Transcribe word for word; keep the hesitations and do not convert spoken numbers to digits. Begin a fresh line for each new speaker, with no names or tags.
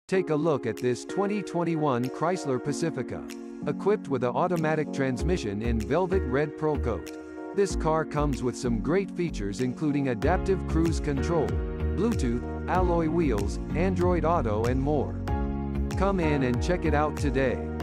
Take a look at this twenty twenty-one Chrysler Pacifica. Equipped with an automatic transmission in velvet red pearl coat. This car comes with some great features including adaptive cruise control, Bluetooth, alloy wheels, Android Auto and more. Come in and check it out today.